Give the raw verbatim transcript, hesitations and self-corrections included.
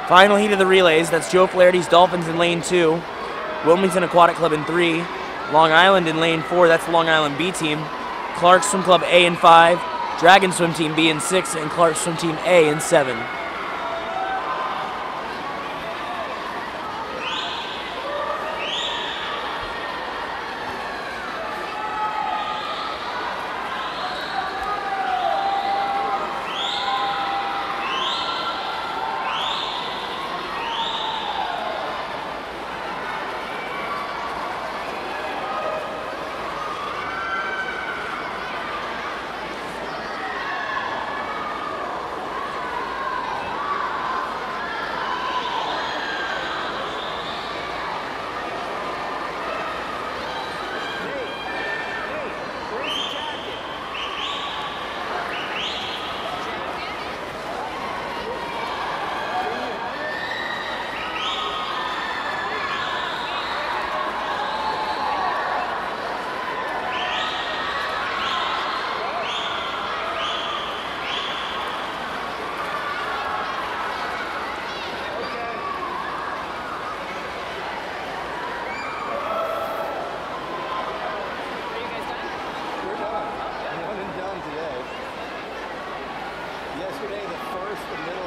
Final heat of the relays. That's Joe Flaherty's Dolphins in lane two. Wilmington Aquatic Club in three. Long Island in lane four. That's the Long Island B team. Clark Swim Club A in five. Dragon Swim Team B in six. And Clark Swim Team A in seven. Yesterday, the first, the middle,